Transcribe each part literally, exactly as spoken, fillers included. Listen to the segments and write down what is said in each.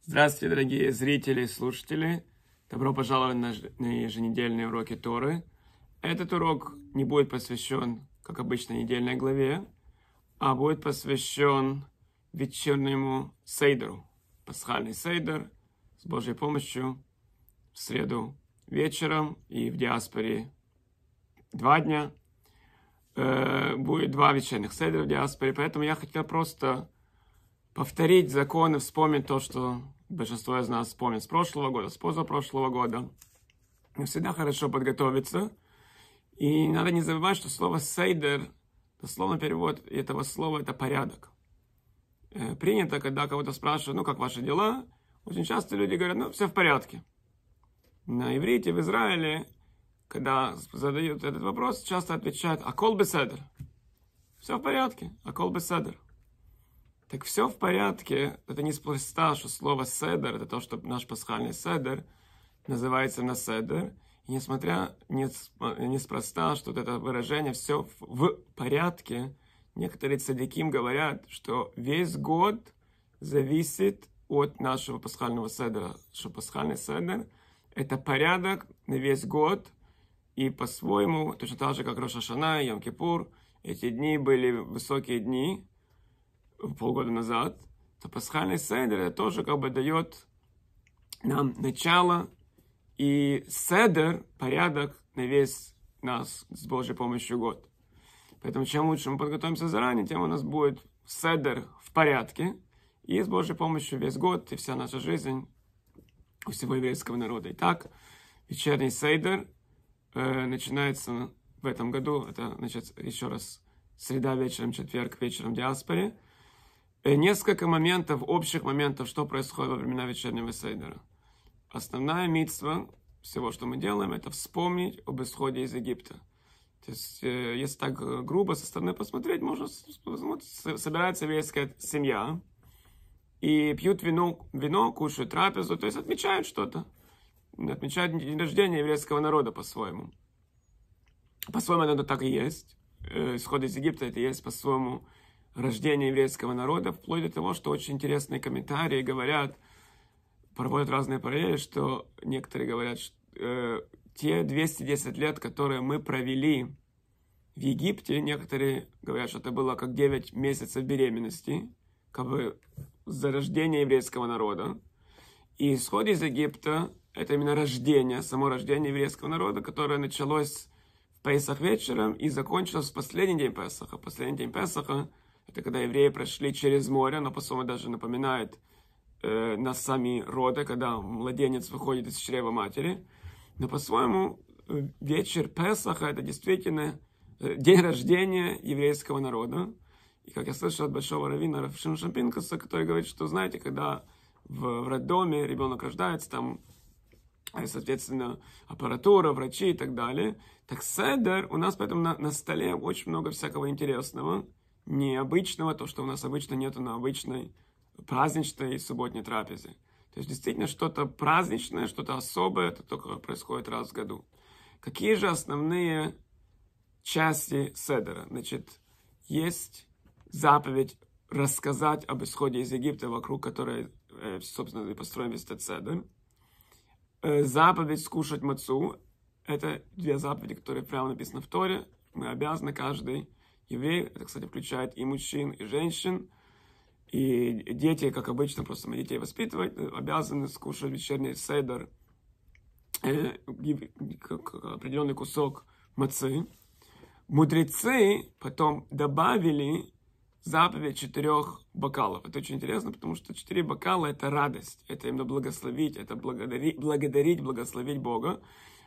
Здравствуйте, дорогие зрители и слушатели. Добро пожаловать на ж- на еженедельные уроки Торы. Этот урок не будет посвящен, как обычно, недельной главе, а будет посвящен вечернему сейдеру. Пасхальный сейдер с Божьей помощью в среду вечером и в диаспоре два дня. Э, будет два вечерних сейдера в диаспоре, поэтому я хотел просто повторить законы, вспомнить то, что большинство из нас помнит с прошлого года, с позапрошлого года. Но всегда хорошо подготовиться. И надо не забывать, что слово «сейдер», дословно перевод этого слова – это порядок. Э, принято, когда кого-то спрашивают, ну, как ваши дела, очень часто люди говорят, ну, все в порядке. На иврите, в Израиле, когда задают этот вопрос, часто отвечают «акол беседер». Все в порядке, «акол беседер». Так все в порядке, это неспроста, что слово «седер», это то, что наш пасхальный седер называется на седер. И несмотря, неспроста, что это выражение «все в порядке», некоторые цадиким говорят, что весь год зависит от нашего пасхального седера. Что пасхальный седер – это порядок на весь год, и по-своему, точно так же, как Рош ха-Шана и Йом-Кипур, эти дни были высокие дни, полгода назад, то пасхальный седер это тоже как бы дает нам начало и седер, порядок на весь нас с Божьей помощью год. Поэтому чем лучше мы подготовимся заранее, тем у нас будет седер в порядке, и с Божьей помощью весь год и вся наша жизнь у всего еврейского народа. Итак, вечерний седер э, начинается в этом году, это, значит, еще раз, среда вечером, четверг вечером в диаспоре. Несколько моментов, общих моментов, что происходит во времена вечернего сейдера. Основная мицва всего, что мы делаем, это вспомнить об исходе из Египта. То есть, если так грубо со стороны посмотреть, можно собирается еврейская семья и пьют вино, вино, кушают трапезу, то есть отмечают что-то. Отмечают день рождения еврейского народа по-своему. По-своему это так и есть. Исход из Египта это есть по-своему рождение еврейского народа, вплоть до того, что очень интересные комментарии говорят, проводят разные параллели, что некоторые говорят, что э, те двести десять лет, которые мы провели в Египте, некоторые говорят, что это было как девять месяцев беременности, как бы зарождение еврейского народа. И исход из Египта – это именно рождение, само рождение еврейского народа, которое началось в Песах вечером и закончилось в последний день Песаха. Последний день Песаха – это когда евреи прошли через море, но по-своему даже напоминает э, нас сами роды, когда младенец выходит из чрева матери. Но по-своему вечер Песаха – это действительно э, день рождения еврейского народа. И как я слышал от большого раввина Рав Шимшон Пинкаса, который говорит, что, знаете, когда в, в роддоме ребенок рождается, там, соответственно, аппаратура, врачи и так далее. Так седер, у нас поэтому на, на столе очень много всякого интересного, необычного, то, что у нас обычно нету на обычной праздничной субботней трапезе. То есть действительно что-то праздничное, что-то особое, это только происходит раз в году. Какие же основные части седера? Значит, есть заповедь рассказать об исходе из Египта, вокруг которой, собственно, и построен весь этот седер. Заповедь скушать мацу. Это две заповеди, которые прямо написаны в Торе. Мы обязаны каждый еврей, это, кстати, включает и мужчин, и женщин, и дети, как обычно, просто мы детей воспитывать, обязаны скушать вечерний седер, э, как определенный кусок мацы. Мудрецы потом добавили заповедь четырех бокалов. Это очень интересно, потому что четыре бокала – это радость, это именно благословить, это благодарить, благодарить, благословить Бога.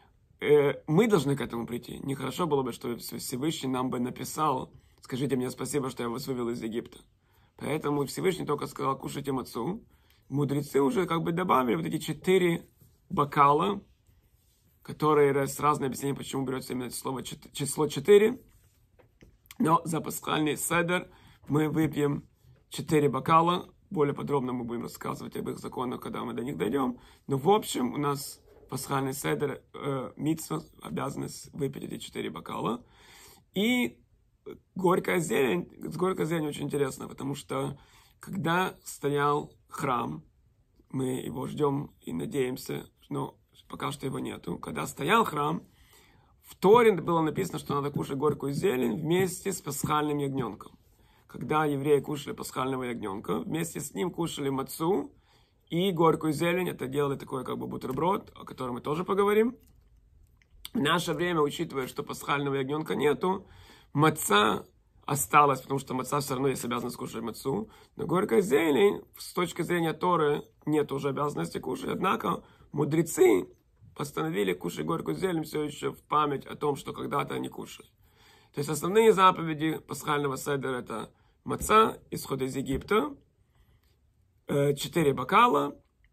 Мы должны к этому прийти. Нехорошо было бы, что Всевышний нам бы написал: скажите мне спасибо, что я вас вывел из Египта. Поэтому Всевышний только сказал: кушайте мацу. Мудрецы уже как бы добавили вот эти четыре бокала, которые с разные объяснения, почему берется именно слово число четыре. Но за пасхальный седер мы выпьем четыре бокала. Более подробно мы будем рассказывать об их законах, когда мы до них дойдем. Но в общем у нас пасхальный седер, э, мицва, обязанность выпить эти четыре бокала. И горькая зелень, с горькой зеленью очень интересно, потому что когда стоял храм, мы его ждем и надеемся, но пока что его нету. Когда стоял храм, в Торе было написано, что надо кушать горькую зелень вместе с пасхальным ягненком. Когда евреи кушали пасхального ягненка, вместе с ним кушали мацу и горькую зелень. Это делали такой как бы бутерброд, о котором мы тоже поговорим. В наше время, учитывая, что пасхального ягненка нету, маца осталась, потому что маца все равно есть обязанность кушать мацу. Но горькая зелень, с точки зрения Торы, нет уже обязанности кушать. Однако мудрецы постановили кушать горькую зелень все еще в память о том, что когда-то они кушали. То есть основные заповеди пасхального седера — это маца, исход из Египта, четыре бокала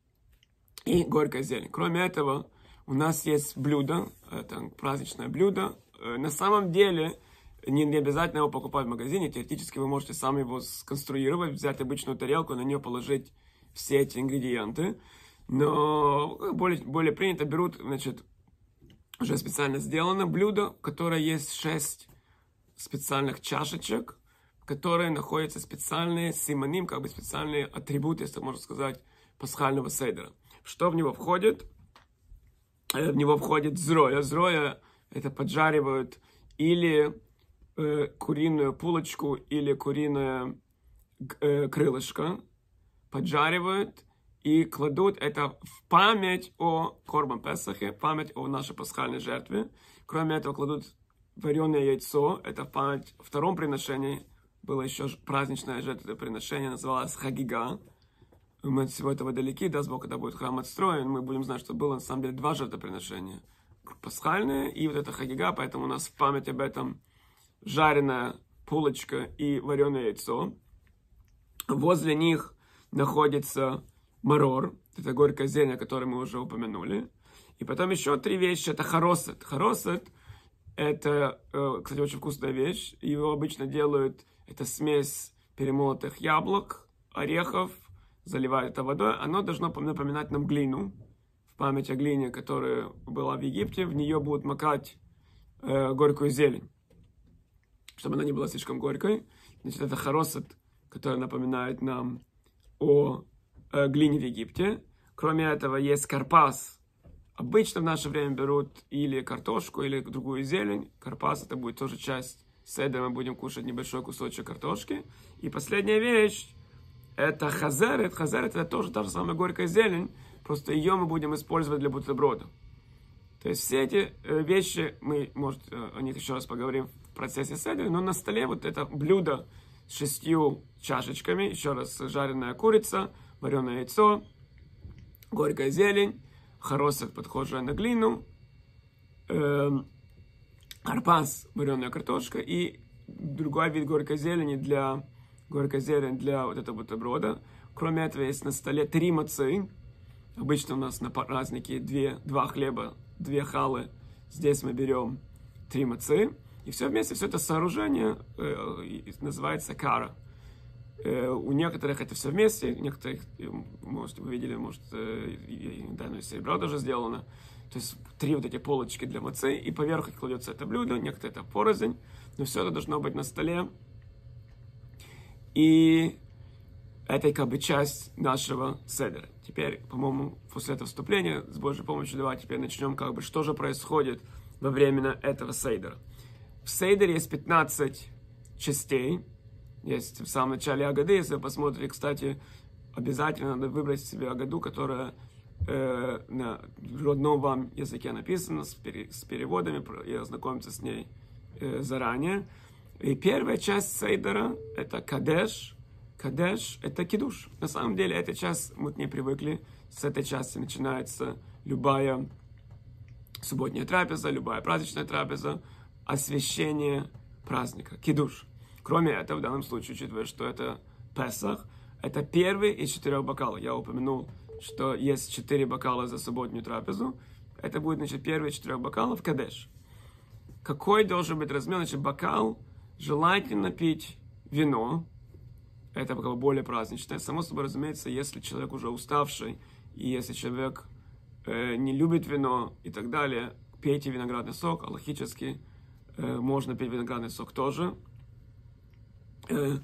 и горькая зелень. Кроме этого, у нас есть блюдо, это праздничное блюдо. На самом деле, не, не обязательно его покупать в магазине. Теоретически вы можете сами его сконструировать, взять обычную тарелку, на нее положить все эти ингредиенты. Но более, более принято берут, значит, уже специально сделано блюдо, в которое есть шесть специальных чашечек, в которые находятся специальные симоним, как бы специальные атрибуты, если можно сказать, пасхального седера. Что в него входит? В него входит зроя. Зроя — это поджаривают или э, куриную пулочку, или куриное э, крылышко. Поджаривают и кладут это в память о Корбан Песахе, в память о нашей пасхальной жертве. Кроме этого, кладут вареное яйцо. Это в память о втором приношении. Было еще праздничное жертвоприношение, называлось Хагига. Мы от всего этого далеки. Даст Бог, когда будет храм отстроен, мы будем знать, что было на самом деле два жертвоприношения. Пасхальное и вот это Хагига. Поэтому у нас в память об этом жареная пулочка и вареное яйцо. Возле них находится марор, это горькая зелень, о которой мы уже упомянули. И потом еще три вещи, это харосет. Харосет — это, кстати, очень вкусная вещь. Его обычно делают, это смесь перемолотых яблок, орехов, заливают это водой. Оно должно напоминать нам глину, в память о глине, которая была в Египте. В нее будут макать э, горькую зелень, чтобы она не была слишком горькой. Значит, это харосет, который напоминает нам о э, глине в Египте. Кроме этого, есть карпас. Обычно в наше время берут или картошку, или другую зелень. Карпас — это будет тоже часть седера. Мы будем кушать небольшой кусочек картошки. И последняя вещь — это хазерет. Хазерет — это тоже та же самая горькая зелень, просто ее мы будем использовать для бутерброда. То есть все эти э, вещи, мы, может, э, о них еще раз поговорим в процессе седера, но на столе вот это блюдо с шестью чашечками, еще раз, жареная курица, вареное яйцо, горькая зелень, харосет, похожая на глину, э, арпас, вареная картошка и другой вид горькой зелени для, горькой зелень для вот этого бутерброда. Кроме этого, есть на столе три мацы. Обычно у нас на празднике две, два хлеба, две халы. Здесь мы берем три мацы. И все вместе, все это сооружение э, называется кара. Э, у некоторых это все вместе, некоторых, может, вы видели, может, э, да, ну, из серебра даже сделано. То есть три вот эти полочки для мацы, и поверху кладется это блюдо, некоторые это порознь, но все это должно быть на столе. И это как бы часть нашего седера. Теперь, по-моему, после этого вступления, с Божьей помощью, давайте теперь начнем, как бы, что же происходит во время этого седера. В седере есть пятнадцать частей. Есть в самом начале Агады. Если вы посмотрите, кстати, обязательно надо выбрать себе Агаду, которая э, на родном вам языке написана, с, пере, с переводами, и ознакомиться с ней э, заранее. И первая часть седера — это кадеш. Кадеш — это кидуш. На самом деле, эта часть, мы к ней привыкли. С этой части начинается любая субботняя трапеза, любая праздничная трапеза, освящение праздника, кидуш. Кроме этого, в данном случае, учитывая, что это Песах, это первый из четырех бокалов. Я упомянул, что есть четыре бокала за субботнюю трапезу. Это будет, значит, первый из четырех бокалов кадеш. Какой должен быть размер? Значит, бокал желательно пить вино. Это бокал более праздничное. Само собой, разумеется, если человек уже уставший, и если человек э, не любит вино и так далее, пейте виноградный сок. Аллахически э, можно пить виноградный сок тоже. Э,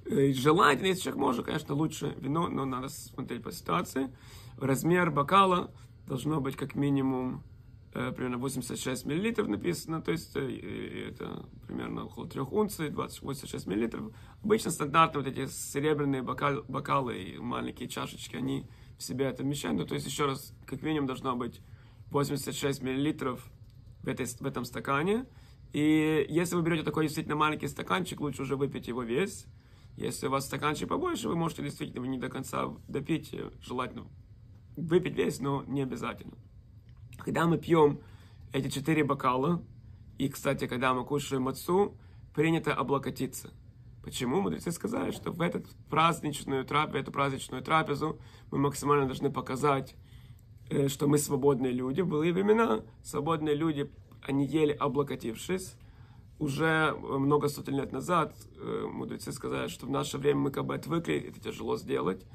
Желательно, если человек может, конечно, лучше вино, но надо смотреть по ситуации. Размер бокала должно быть как минимум э, примерно восемьдесят шесть миллилитров написано, то есть э, это примерно около трех унций, двадцать восемьдесят шесть миллилитров. Обычно стандартные вот эти серебряные бокал, бокалы и маленькие чашечки, они в себя это вмещают. Ну, то есть, еще раз, как минимум должно быть восемьдесят шесть миллилитров в, этой, в этом стакане. И если вы берете такой действительно маленький стаканчик, лучше уже выпить его весь. Если у вас стаканчик побольше, вы можете действительно не до конца допить, желательно выпить весь, но не обязательно. Когда мы пьем эти четыре бокала, и, кстати, когда мы кушаем мацу, принято облокотиться. Почему? Мудрецы сказали, что в этот праздничную трапезу, эту праздничную трапезу мы максимально должны показать, что мы свободные люди. В былые времена свободные люди, они ели облокотившись. Уже много сотен лет назад мудрецы сказали, что в наше время мы как бы отвыкли, это тяжело сделать.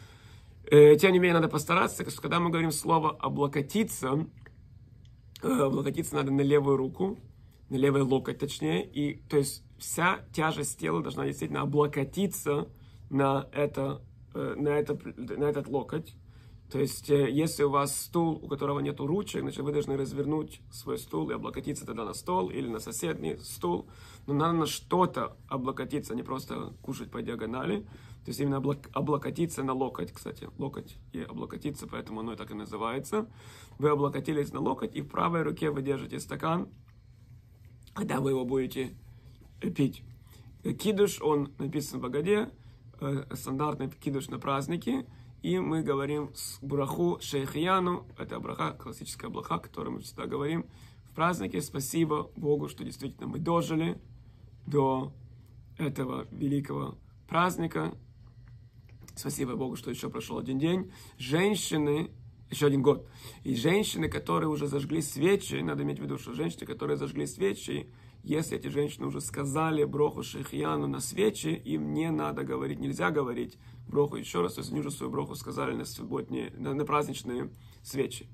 Тем не менее, надо постараться, потому что когда мы говорим слово «облокотиться», облокотиться надо на левую руку, на левый локоть точнее, и то есть вся тяжесть тела должна действительно облокотиться на, это, на, это, на этот локоть. То есть, если у вас стул, у которого нет ручек, значит, вы должны развернуть свой стул и облокотиться тогда на стол или на соседний стул. Но надо на что-то облокотиться, а не просто кушать по диагонали. То есть, именно облокотиться на локоть, кстати. Локоть и облокотиться, поэтому оно и так и называется. Вы облокотились на локоть, и в правой руке вы держите стакан, когда вы его будете пить. Кидуш, он написан в Агаде, стандартный кидуш на праздники. И мы говорим с браху шейхияну, это браха, классическая браха, которую мы всегда говорим в празднике. Спасибо Богу, что действительно мы дожили до этого великого праздника. Спасибо Богу, что еще прошел один день. Женщины, еще один год. И женщины, которые уже зажгли свечи, надо иметь в виду, что женщины, которые зажгли свечи, если эти женщины уже сказали броху шейхияну на свечи, им не надо говорить, нельзя говорить броху еще раз, то есть они уже свою броху сказали на субботние, на, на праздничные свечи.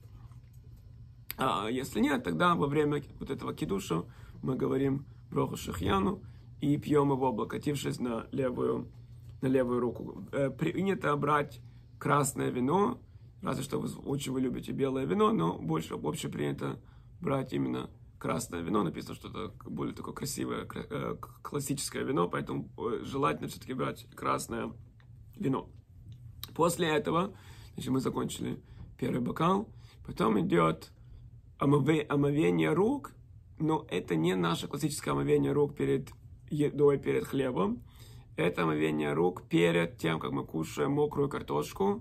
А если нет, тогда во время вот этого кидуша мы говорим броху шейхияну и пьем его, облокотившись на левую, на левую руку. Принято брать красное вино, разве что вы очень вы любите белое вино, но больше вообще принято брать именно красное вино. Написано, что это более такое красивое, классическое вино, поэтому желательно все-таки брать красное вино. После этого, значит, мы закончили первый бокал, потом идет омовение рук, но это не наше классическое омовение рук перед едой, перед хлебом. Это омовение рук перед тем, как мы кушаем мокрую картошку.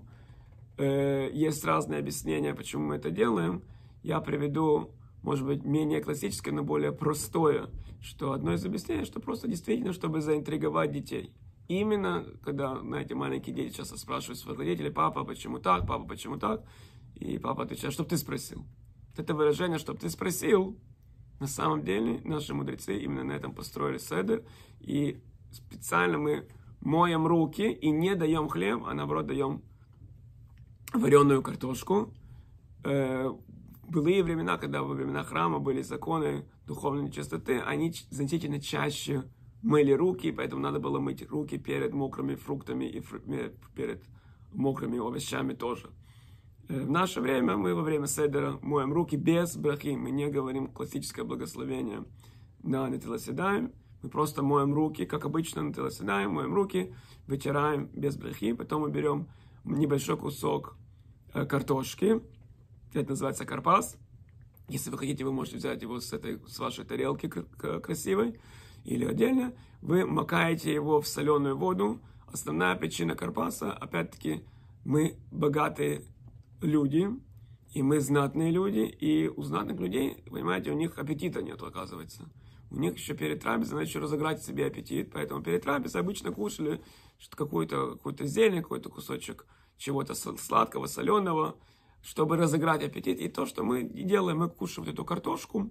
Есть разные объяснения, почему мы это делаем. Я приведу, может быть, менее классическое, но более простое, что одно из объяснений, что просто действительно, чтобы заинтриговать детей. Именно, когда, знаете, маленькие дети часто спрашивают своих родителей: папа, почему так, папа, почему так? И папа отвечает: чтобы ты спросил. Это выражение, чтобы ты спросил, на самом деле наши мудрецы именно на этом построили седер. И специально мы моем руки и не даем хлеб, а наоборот даем вареную картошку. В былые времена, когда во времена храма были законы духовной чистоты, они значительно чаще мыли руки, поэтому надо было мыть руки перед мокрыми фруктами и фру... перед мокрыми овощами тоже. В наше время мы во время седера моем руки без брахи. Мы не говорим классическое благословение на Нетилат Ядаим. Мы просто моем руки, как обычно на Нетилат Ядаим, моем руки, вытираем без брахи. Потом мы берем небольшой кусок картошки. Это называется карпас. Если вы хотите, вы можете взять его с, этой, с вашей тарелки красивой или отдельно. Вы макаете его в соленую воду. Основная причина карпаса, опять-таки, мы богатые люди, и мы знатные люди, и у знатных людей, понимаете, у них аппетита нет, оказывается. У них еще перед трапезой надо еще разыграть себе аппетит, поэтому перед трапезой обычно кушали какую-то, какую-то зелень, какой-то кусочек чего-то сладкого, соленого, чтобы разыграть аппетит. И то, что мы делаем, мы кушаем вот эту картошку.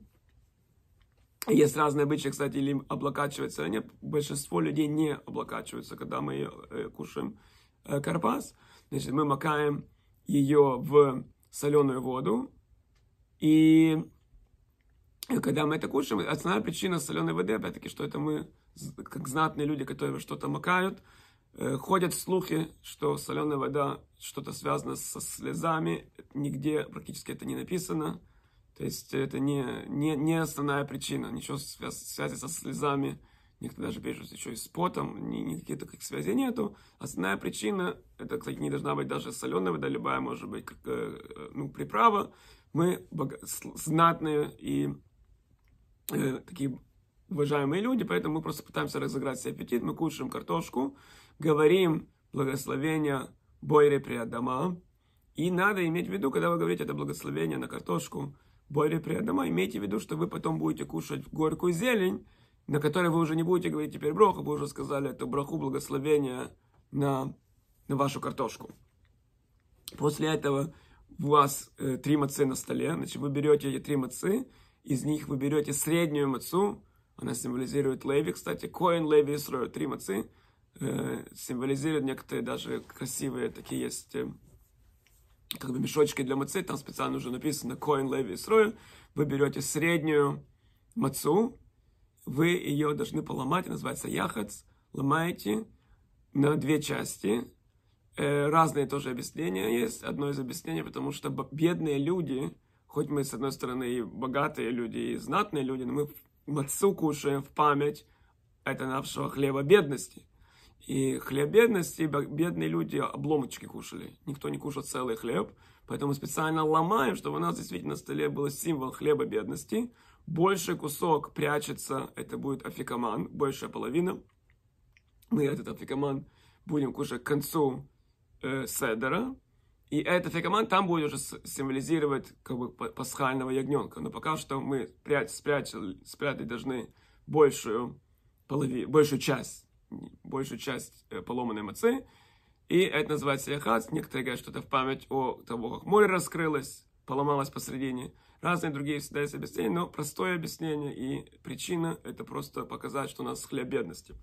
Есть разные обычаи, кстати, или облокачиваться, нет. Большинство людей не облокачиваются, когда мы э, кушаем э, карпас. Значит, мы макаем ее в соленую воду. И когда мы это кушаем, основная причина соленой воды, опять-таки, что это мы как знатные люди, которые что-то макают. Ходят слухи, что соленая вода что-то связано со слезами. Нигде практически это не написано. То есть это не, не, не основная причина. Ничего связи, связи со слезами. Некоторые даже пишут еще и с потом. Ни, никаких таких связей нету. Основная причина, это, кстати, не должна быть даже соленая вода. Любая может быть как, ну, приправа. Мы бога- знатные и э, такие уважаемые люди, поэтому мы просто пытаемся разыграть себе аппетит. Мы кушаем картошку, говорим благословение Бойре при Адама. И надо иметь в виду, когда вы говорите это благословение на картошку Бойре при Адама, имейте в виду, что вы потом будете кушать горькую зелень, на которой вы уже не будете говорить теперь броху, вы уже сказали эту браху благословения на, на вашу картошку. После этого у вас э, три мацы на столе, значит, вы берете эти три мацы, из них вы берете среднюю мацу, она символизирует Леви, кстати, Коэн, Леви, Исроэль, три мацы, э, символизирует некоторые даже красивые такие есть, э, как бы мешочки для мацы, там специально уже написано Коэн, Леви, Исроэль, вы берете среднюю мацу, вы ее должны поломать, называется яхац, ломаете на две части. Разные тоже объяснения есть. Одно из объяснений, потому что бедные люди, хоть мы с одной стороны и богатые люди, и знатные люди, но мы мацу кушаем в память это нашего хлеба бедности. И хлеб бедности, бедные люди обломочки кушали. Никто не кушал целый хлеб. Поэтому специально ломаем, чтобы у нас действительно на столе был символ хлеба бедности. Больший кусок прячется, это будет афикаман, большая половина. Мы этот афикаман будем кушать к концу э, седера. И этот афикаман там будет уже символизировать как бы пасхального ягненка. Но пока что мы спрятали, спрятать должны большую, полови, большую часть, большую часть э, поломанной мацы. И это называется яхац. Некоторые говорят, что это в память о того, как море раскрылось, поломалось посредине. Разные другие всегда есть объяснения, но простое объяснение и причина – это просто показать, что у нас хлеб бедности.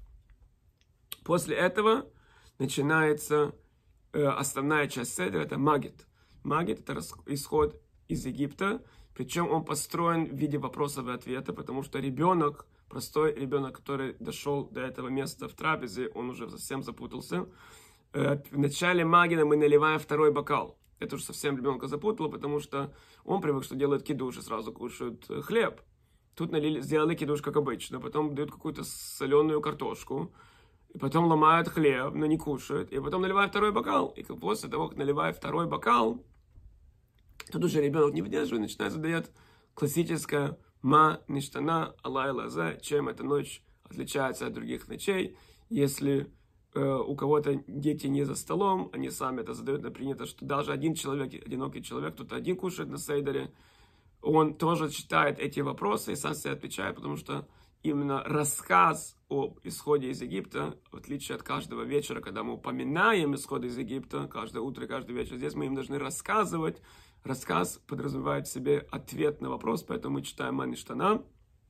После этого начинается э, основная часть седера – это магит. Магит – это исход из Египта, причем он построен в виде вопросов и ответа, потому что ребенок, простой ребенок, который дошел до этого места в трапезе, он уже совсем запутался. Э, в начале магида мы наливаем второй бокал. Это уже совсем ребенка запутало, потому что он привык, что делают кидуш и сразу кушают хлеб. Тут налили, сделали кидуш, как обычно, потом дают какую-то соленую картошку, и потом ломают хлеб, но не кушают, и потом наливают второй бокал. И после того, как наливают второй бокал, тут уже ребенок не выдерживает, начинает задать классическое «ма ништана алай лазе», чем эта ночь отличается от других ночей. Если у кого-то дети не за столом, они сами это задают, но принято, что даже один человек, одинокий человек, кто-то один кушает на сейдере, он тоже читает эти вопросы и сам себе отвечает, потому что именно рассказ об исходе из Египта, в отличие от каждого вечера, когда мы упоминаем исход из Египта, каждое утро и каждый вечер, здесь мы им должны рассказывать. Рассказ подразумевает в себе ответ на вопрос, поэтому мы читаем «ма ништана»,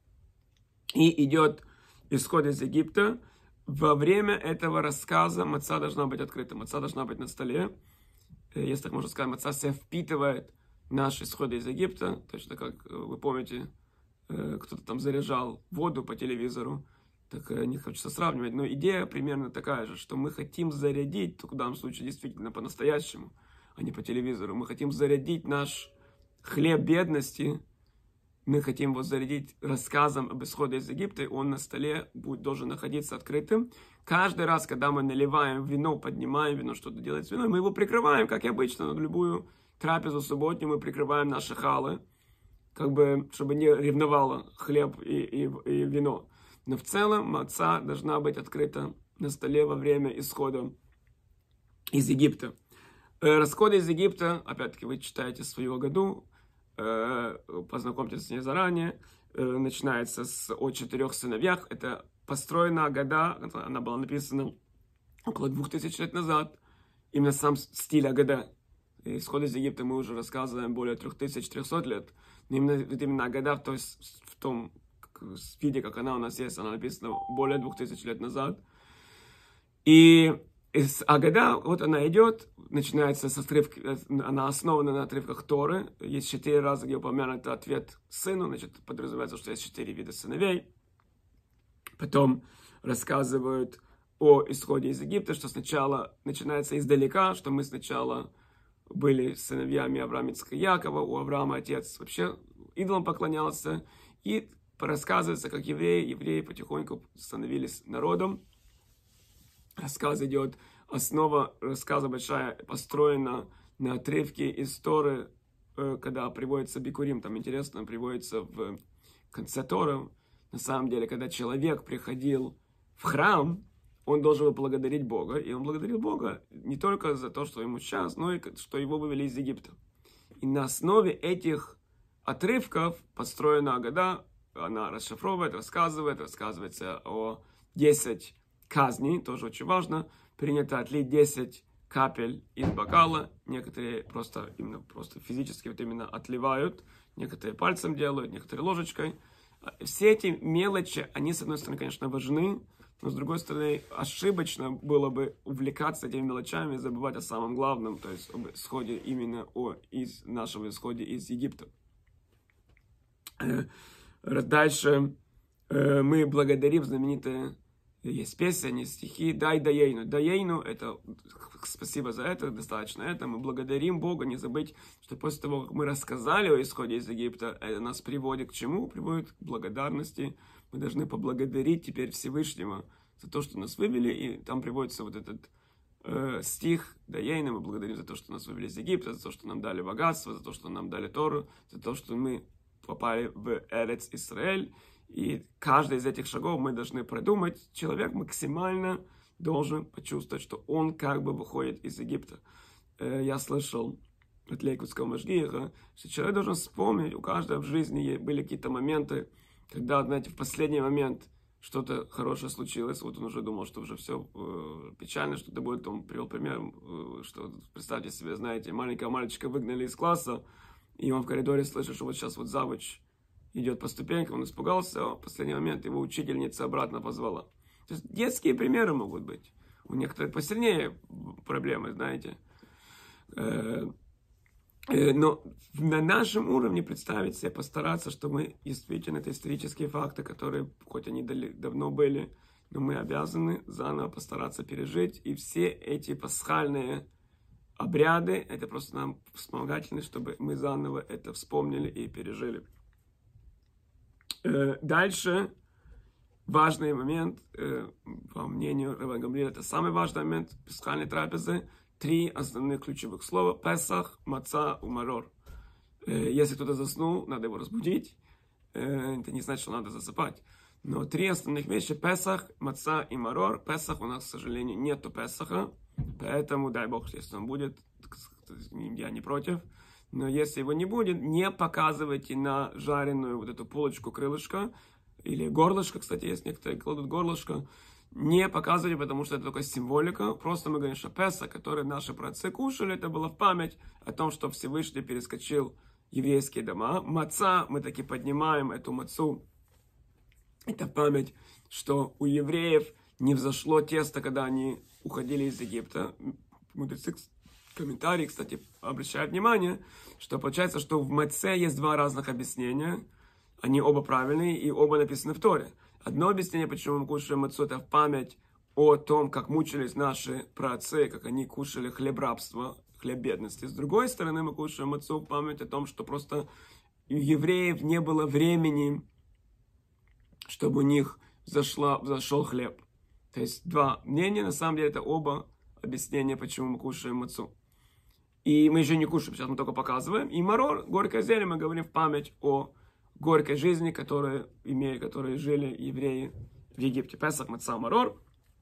и идет исход из Египта. Во время этого рассказа маца должна быть открыта, маца должна быть на столе. Если так можно сказать, маца себя впитывает наши исходы из Египта. Точно как вы помните, кто-то там заряжал воду по телевизору. Так не хочется сравнивать, но идея примерно такая же, что мы хотим зарядить, в данном случае действительно по-настоящему, а не по телевизору. Мы хотим зарядить наш хлеб бедности. Мы хотим его зарядить рассказом об исходе из Египта, и он на столе будет, должен находиться открытым. Каждый раз, когда мы наливаем вино, поднимаем вино, что-то делать с вином, мы его прикрываем, как и обычно. На любую трапезу субботнюю мы прикрываем наши халы, как бы, чтобы не ревновало хлеб и, и, и вино. Но в целом маца должна быть открыта на столе во время исхода из Египта. Расходы из Египта, опять-таки, вы читаете свою году, познакомьтесь с ней заранее. Начинается с о четырех сыновьях. Это построена Агада, она была написана около двух тысяч лет назад. Именно сам стиль Агада. Исход из Египта мы уже рассказываем более трех тысяч трёхсот лет. Но именно, именно Агада, то есть в том виде, как она у нас есть, она написана более двух тысяч лет назад. И из Агада, вот она идет, начинается с отрывки, она основана на отрывках Торы. Есть четыре раза, где упомянут ответ сыну, значит, подразумевается, что есть четыре вида сыновей. Потом рассказывают о исходе из Египта, что сначала начинается издалека, что мы сначала были сыновьями Авраама, Ицхака, Якова, у Авраама отец вообще идолам поклонялся, и рассказывается, как евреи, евреи потихоньку становились народом. Рассказ идет, основа рассказа большая построена на отрывке из Торы, когда приводится Бикурим, там интересно, приводится в конце Торы, на самом деле, когда человек приходил в храм, он должен был благодарить Бога, и он благодарил Бога не только за то, что ему сейчас, но и что его вывели из Египта. И на основе этих отрывков построена Агада, она расшифровывает, рассказывает, рассказывается о десять казней, тоже очень важно, принято отлить десять капель из бокала, некоторые просто, именно, просто физически вот именно отливают, некоторые пальцем делают, некоторые ложечкой. Все эти мелочи, они, с одной стороны, конечно, важны, но, с другой стороны, ошибочно было бы увлекаться этими мелочами и забывать о самом главном, то есть об исходе именно о из нашего исходе из Египта. Дальше мы благодарим знаменитые, есть песня, есть стихи, дай даейну. Даейну, это спасибо за это, достаточно это. Мы благодарим Бога, не забыть, что после того, как мы рассказали о исходе из Египта, это нас приводит к чему? Приводит к благодарности. Мы должны поблагодарить теперь Всевышнего за то, что нас вывели. И там приводится вот этот э, стих Даейну. Мы благодарим за то, что нас вывели из Египта, за то, что нам дали богатство, за то, что нам дали Тору, за то, что мы попали в Эрец Исраэль. И каждый из этих шагов мы должны продумать. Человек максимально должен почувствовать, что он как бы выходит из Египта. Я слышал от Лейкутского Машгиха, что человек должен вспомнить, у каждого в жизни были какие-то моменты, когда, знаете, в последний момент что-то хорошее случилось, вот он уже думал, что уже все э, печально, что-то будет, он привел пример, э, что, представьте себе, знаете, маленького мальчика выгнали из класса, и он в коридоре слышит, что вот сейчас вот завуч идет по ступенькам, он испугался, а в последний момент его учительница обратно позвала. То есть детские примеры могут быть. У некоторых посильнее проблемы, знаете. Но на нашем уровне представить себе, постараться, что мы действительно, это исторические факты, которые, хоть они давно были, но мы обязаны заново постараться пережить. И все эти пасхальные обряды, это просто нам вспомогательно, чтобы мы заново это вспомнили и пережили. Дальше важный момент, по мнению Рава Гамлиэля, это самый важный момент пасхальной трапезы. Три основных ключевых слова: Песах, Маца, Умарор. Если кто-то заснул, надо его разбудить. Это не значит, что надо засыпать. Но три основных вещи: Песах, Маца и Марор. Песах у нас, к сожалению, нету Песаха. Поэтому, дай Бог, если он будет, я не против. Но если его не будет, не показывайте на жареную вот эту булочку крылышко, или горлышко, кстати, есть некоторые кладут горлышко, не показывайте, потому что это только символика. Просто мы говорим, что Песах, который наши праотцы кушали, это было в память о том, что Всевышний перескочил еврейские дома. Маца, мы таки поднимаем эту мацу, это память, что у евреев не взошло тесто, когда они уходили из Египта. Мудрецы, комментарии, кстати, обращают внимание, что получается, что в маце есть два разных объяснения. Они оба правильные и оба написаны в Торе. Одно объяснение, почему мы кушаем мацу, это в память о том, как мучились наши праотцы, как они кушали хлеб рабства, хлеб бедности. С другой стороны, мы кушаем мацу в память о том, что просто у евреев не было времени, чтобы у них взошла, взошел хлеб. То есть два мнения, на самом деле, это оба объяснения, почему мы кушаем мацу. И мы еще не кушаем, сейчас мы только показываем. И марор, горькое зелье, мы говорим в память о горькой жизни, которые, имели, которые жили евреи в Египте. Песах, маца, марор.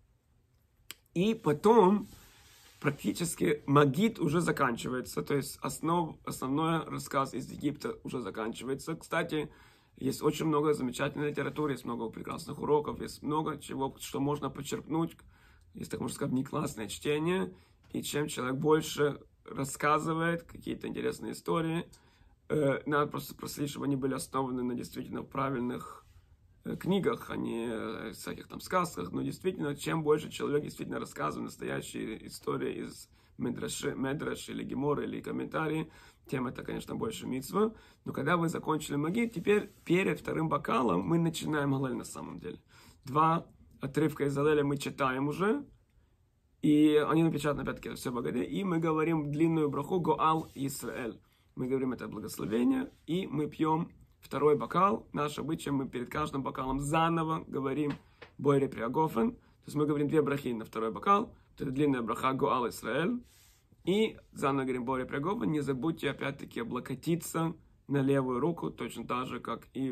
И потом практически магит уже заканчивается. То есть основ, основной рассказ из Египта уже заканчивается. Кстати, есть очень много замечательной литературы, есть много прекрасных уроков, есть много чего, что можно почерпнуть. Есть, так можно сказать, неклассное чтение. И чем человек больше рассказывает какие-то интересные истории, э, надо просто проследить, чтобы они были основаны на действительно правильных э, книгах, а не э, всяких там сказках. Но действительно, чем больше человек действительно рассказывает настоящие истории из Медраши, Медраш или Гемора или комментарии, тем это, конечно, больше мицва. Но когда вы закончили магит, теперь перед вторым бокалом мы начинаем галель на самом деле. Два отрывка из Алеля мы читаем уже. И они напечатаны, опять-таки, все богады. И мы говорим длинную браху Гоал Исраэль. Мы говорим это благословение. И мы пьем второй бокал. Наш обычай, мы перед каждым бокалом заново говорим Бойре Приагофен. То есть мы говорим две брахи на второй бокал. Это длинная браха Гоал Исраэль. И заново говорим Бойре Приагофен. Не забудьте, опять-таки, облокотиться на левую руку, точно так же, как и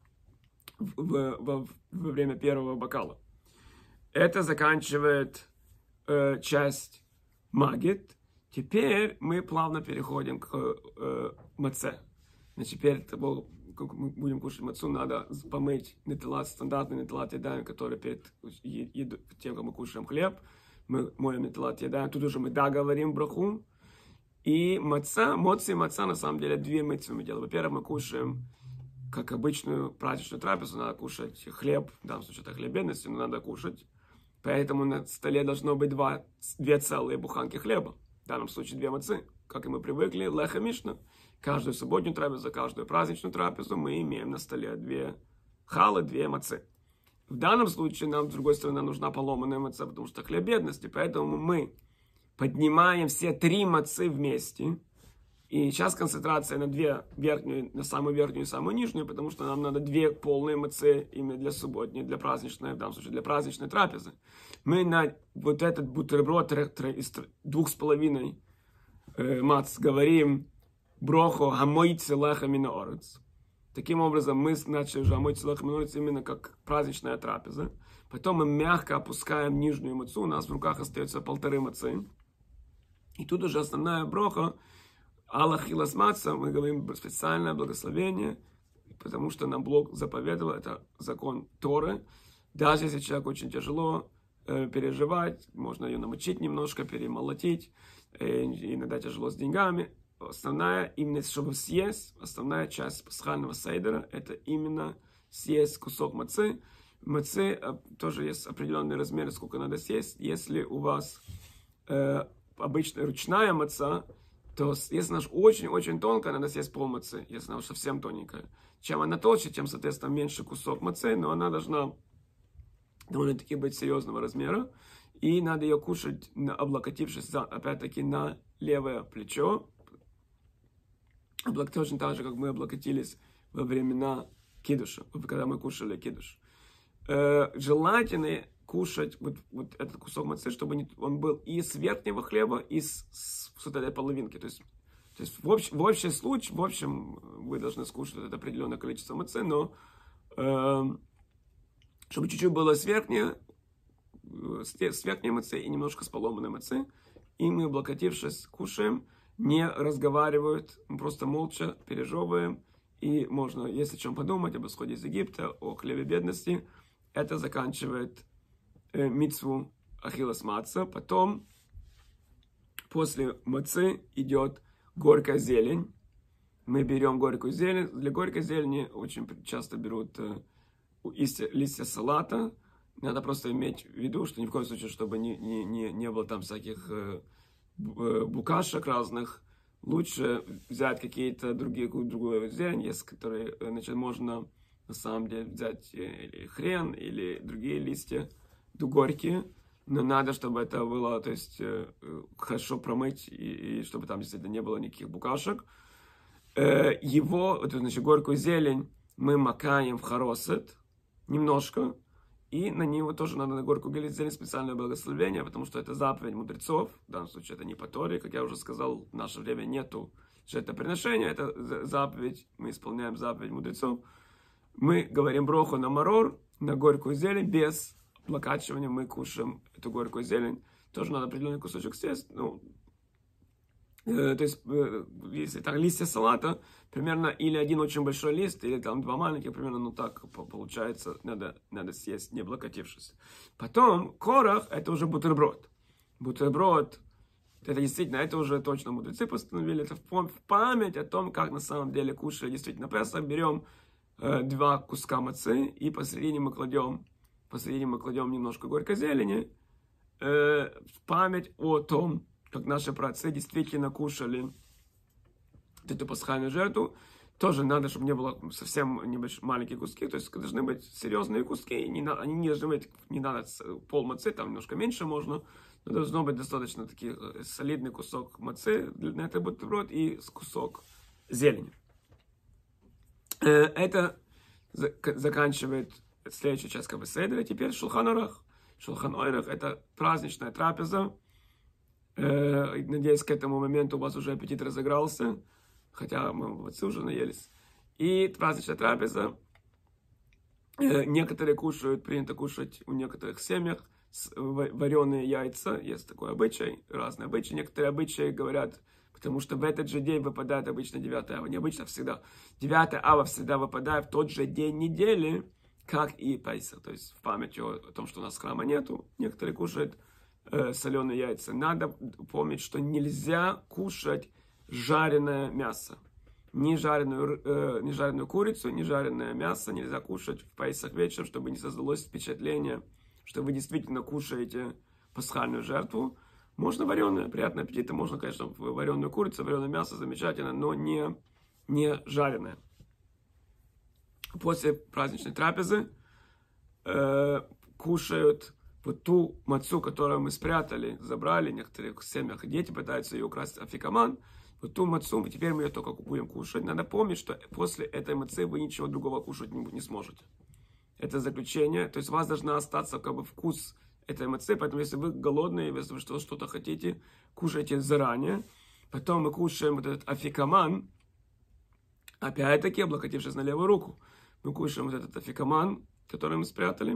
в, в, в, во время первого бокала. Это заканчивает э, часть Магит. Теперь мы плавно переходим к э, маце. Значит, теперь, как мы будем кушать мацу, надо помыть нетилат, стандартный нетилат едаем, который перед тем, как мы кушаем хлеб. Мы моем нетилат едаем. Тут уже мы да говорим браху. И маца, моци и маца, на самом деле, две митцвы мы делаем. Во-первых, мы кушаем, как обычную праздничную трапезу, надо кушать хлеб, в данном случае это хлеб бедности, но надо кушать. Поэтому на столе должно быть два, две целые буханки хлеба. В данном случае две мацы, как и мы привыкли, леха мишна. Каждую субботнюю трапезу, каждую праздничную трапезу мы имеем на столе две халы, две мацы. В данном случае нам, с другой стороны, нужна поломанная маца, потому что хлеб бедности, поэтому мы поднимаем все три мацы вместе. И сейчас концентрация на две верхнюю, на самую верхнюю и самую нижнюю, потому что нам надо две полные мацы именно для субботней, для праздничной, в данном случае для праздничной трапезы. Мы на вот этот бутерброд из двух с половиной э, мац говорим брохо хамойцы леха миноорец. Таким образом, мы начали уже хамойцы леха миноорец именно как праздничная трапеза. Потом мы мягко опускаем нижнюю мацу, у нас в руках остается полторы мацы. И тут уже основная броха, Аллахилас маца, мы говорим специальное благословение, потому что нам Бог заповедовал, это закон Торы. Даже если человеку очень тяжело э, переживать, можно ее намочить немножко, перемолотить, э, иногда тяжело с деньгами. Основная, именно чтобы съесть, основная часть пасхального сейдера, это именно съесть кусок мацы. Мацы э, тоже есть определенный размер, сколько надо съесть. Если у вас э, обычная ручная маца, то если она очень-очень тонкая, надо съесть пол мацы. Если она совсем тоненькая. Чем она толще, тем, соответственно, меньше кусок мацы, но она должна довольно-таки быть серьезного размера. И надо ее кушать, облокотившись, опять-таки, на левое плечо. Точно так же, как мы облокотились во времена кидуша, когда мы кушали кидуш. Желательно кушать вот, вот этот кусок мацы, чтобы он был и с верхнего хлеба, и с, с, с вот этой половинки. То есть, то есть в, общ, в общем случае, в общем, вы должны скушать это определенное количество мацы, но э, чтобы чуть-чуть было с верхней, с, с верхней мацы и немножко с поломанной мацы. И мы, облокотившись, кушаем, не разговаривают, мы просто молча пережевываем. И можно, если о чем подумать, об исходе из Египта, о хлебе бедности, это заканчивает мицву ахилас маца. Потом, после мацы, идет горькая зелень. Мы берем горькую зелень. Для горькой зелени очень часто берут э, листья, листья салата. Надо просто иметь в виду, что ни в коем случае, чтобы не, не, не, не было там всяких э, букашек разных. Лучше взять какие-то другие, другую зелень, есть, которые, значит, можно на самом деле взять или хрен, или другие листья, горькие, но надо, чтобы это было, то есть, хорошо промыть, и, и чтобы там действительно не было никаких букашек. Его, вот, значит, горькую зелень мы макаем в харосет немножко, и на него тоже надо на горькую зелень специальное благословение, потому что это заповедь мудрецов, в данном случае это не по Торе, как я уже сказал, в наше время нету жертвоприношения, это заповедь, мы исполняем заповедь мудрецов. Мы говорим броху на марор, на горькую зелень, без облокачивания мы кушаем эту горькую зелень. Тоже надо определенный кусочек съесть. Ну, э, то есть, э, если так, листья салата, примерно или один очень большой лист, или там два маленьких, примерно, ну так получается, надо, надо съесть, не облокотившись. Потом, корах, это уже бутерброд. Бутерброд, это действительно, это уже точно мудрецы постановили, это в память о том, как на самом деле кушали действительно Песах. Берем два куска мацы, и посередине мы кладем, посередине мы кладем немножко горькой зелени, э, в память о том, как наши праотцы действительно кушали эту пасхальную жертву. тоже надо, чтобы не было совсем небольшие, маленькие куски, то есть должны быть серьезные куски, не на, они не должны быть, не надо пол мацы, там немножко меньше можно, но должно быть достаточно такой солидный кусок мацы на этот бутерброд и кусок зелени. Это заканчивает следующая часть Кав седера. Теперь Шулхан Арах. Шулхан Арах — это праздничная трапеза. Надеюсь, к этому моменту у вас уже аппетит разыгрался, хотя мы в отцы уже наелись. И праздничная трапеза. Некоторые кушают, принято кушать в некоторых семьях вареные яйца. Есть такой обычай, разные обычаи. Некоторые обычаи говорят, потому что в этот же день выпадает обычно девятое ава. Не обычно, а всегда. девятое ава всегда выпадает в тот же день недели, как и Пейсах. То есть в память о том, что у нас храма нету, некоторые кушают э, соленые яйца. Надо помнить, что нельзя кушать жареное мясо. Ни жареную, э, ни жареную курицу, ни жареное мясо нельзя кушать в Пейсах вечером, чтобы не создалось впечатление, что вы действительно кушаете пасхальную жертву. Можно вареное, приятного аппетита. Можно, конечно, вареную курицу, вареное мясо, замечательно, но не, не жареное. После праздничной трапезы э, кушают вот ту мацу, которую мы спрятали, забрали. В некоторых семьях дети пытаются ее украсть, афикаман. Вот ту мацу, теперь мы ее только будем кушать. Надо помнить, что после этой мацы вы ничего другого кушать не, не сможете. Это заключение. То есть у вас должна остаться как бы вкус этой мацы, поэтому если вы голодные, если вы что-то хотите, кушайте заранее. Потом мы кушаем вот этот афикаман, опять-таки облокотившись на левую руку. Мы кушаем вот этот афикаман, который мы спрятали.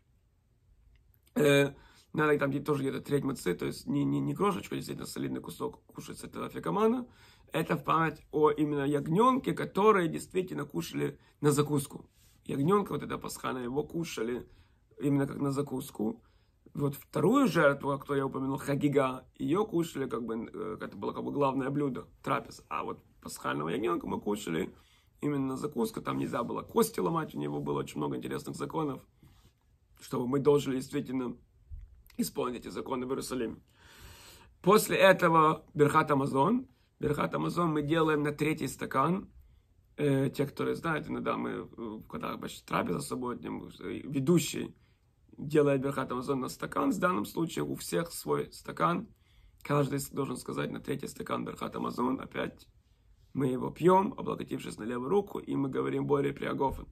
Э, надо там тоже где-то треть мацы, то есть не, не, не крошечку, действительно солидный кусок кушать с этого афикамана. Это в память о именно ягненке, который действительно кушали на закуску. Ягненка, вот это пасхальное, его кушали именно как на закуску. Вот вторую жертву, которую я упомянул, хагига, ее кушали, как бы, это было как бы главное блюдо, трапеза. А вот пасхального ягненка мы кушали именно на закуску, там нельзя было кости ломать, у него было очень много интересных законов, чтобы мы должны действительно исполнить эти законы в Иерусалиме. После этого Берхат Амазон. Берхат Амазон мы делаем на третий стакан. Э, те, которые знают, иногда мы, когда трапеза субботним, ведущий делает Берхат Амазон на стакан. В данном случае у всех свой стакан. Каждый должен сказать на третий стакан Берхат Амазон. Опять мы его пьем, облокотившись на левую руку, и мы говорим Боре Приагофен.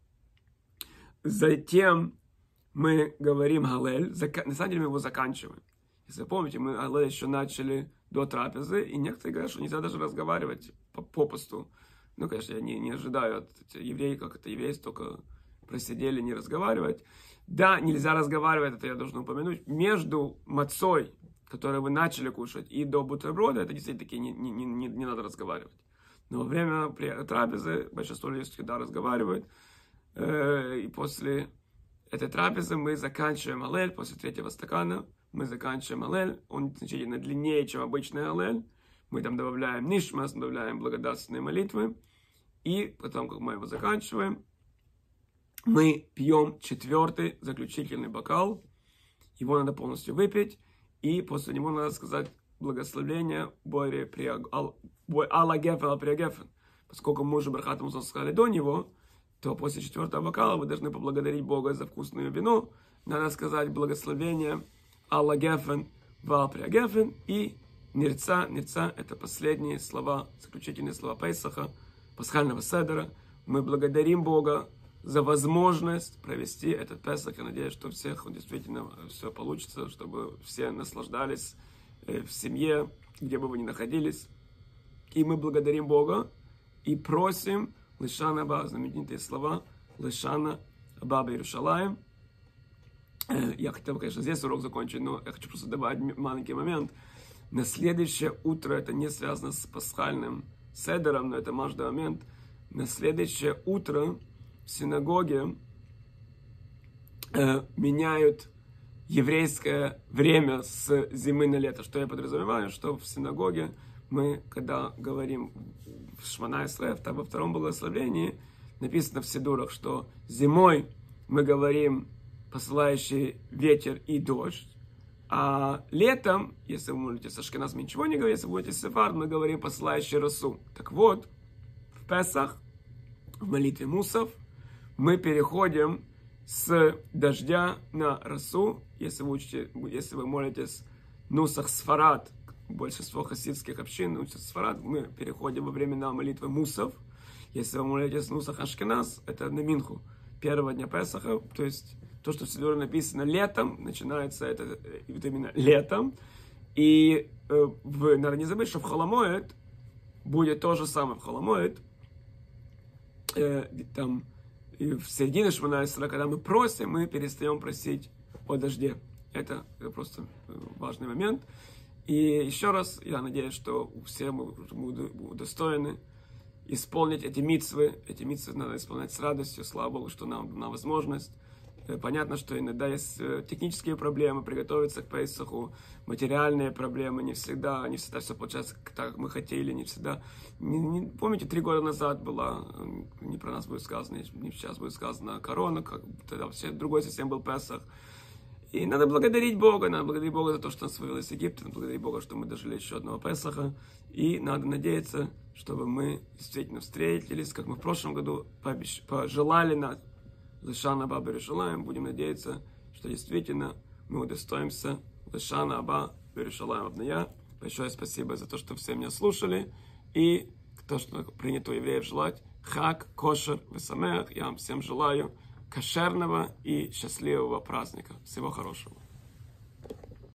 Затем мы говорим Галель. На самом деле мы его заканчиваем. Если вы помните, мы Галель еще начали до трапезы, и некоторые говорят, что нельзя даже разговаривать попусту. Ну, конечно, я не, не ожидаю от евреев, как это еврейство, только просидели, не разговаривать. Да, нельзя разговаривать, это я должен упомянуть, между мацой, которую вы начали кушать, и до бутерброда, это действительно таки не, не, не, не надо разговаривать. Но во время трапезы большинство людей всегда разговаривают, и после этой трапезы мы заканчиваем алель, после третьего стакана мы заканчиваем алель, он значительно длиннее, чем обычный алель. Мы там добавляем нишмас, добавляем благодарственные молитвы, и потом, как мы его заканчиваем, мы пьем четвертый заключительный бокал, его надо полностью выпить, и после него надо сказать благословение Боре Алла Гефен Ал Приагефен. Поскольку мы уже Берхат Амазон сказали до него, то после четвертого бокала вы должны поблагодарить Бога за вкусное вино. Надо сказать благословение Алла Гефен Ал Приагефен и Нирца. Нирца — это последние слова, заключительные слова Пейсаха, пасхального седера. Мы благодарим Бога за возможность провести этот Песах. Я надеюсь, что у всех действительно все получится, чтобы все наслаждались в семье, где бы вы ни находились. И мы благодарим Бога и просим Лешана Аба, знаменитые слова Лешана Аба Иерушалаим. Я хотел, конечно, здесь урок закончить, но я хочу просто добавить маленький момент. На следующее утро, это не связано с пасхальным седером, но это важный момент. На следующее утро в синагоге э, меняют еврейское время с зимы на лето. Что я подразумеваю? Что в синагоге мы, когда говорим в Шмана Исраэль, во втором благословении, написано в Сидурах, что зимой мы говорим посылающий ветер и дождь, а летом, если вы молитесь Ашкеназ, мы ничего не говорим, если вы будете Сефард, мы говорим посылающий росу. Так вот, в Песах, в молитве Мусав, мы переходим с дождя на росу. Если вы, учите, если вы молитесь Нусах Сфарад, большинство хасидских общин учат Сфарад, мы переходим во времена молитвы Мусав. Если вы молитесь Нусах Ашкеназ, это на Минху, первого дня Песаха, то есть то, что в Сидуре написано летом, начинается это вот именно летом. И э, в, надо не забыть, что в Холомоэд будет то же самое. В Холомоэд, э, там, и в середине Шмона-Эсра, когда мы просим, мы перестаем просить о дожде. Это, это просто важный момент. И еще раз, я надеюсь, что все мы будут удостоены исполнить эти мицвы. Эти мицвы надо исполнять с радостью. Слава Богу, что нам дана возможность. Понятно, что иногда есть технические проблемы, приготовиться к Песаху, материальные проблемы, не всегда, не всегда все получается так, как мы хотели, не всегда. Не, не, помните, три года назад была, не про нас будет сказано, не сейчас будет сказано, корона, как, тогда вообще другой совсем был Песах. И надо благодарить Бога, надо благодарить Бога за то, что нас вывел из Египта, надо благодарить Бога, что мы дожили еще одного Песаха, и надо надеяться, чтобы мы действительно встретились, как мы в прошлом году пообещ... пожелали на Лешана Аба Берушалаем. Будем надеяться, что действительно мы удостоимся Лешана Аба Берушалаем Абная. Большое спасибо за то, что все меня слушали. И то, что принято у евреев желать. Хак, кошер, весамех. Я вам всем желаю кошерного и счастливого праздника. Всего хорошего.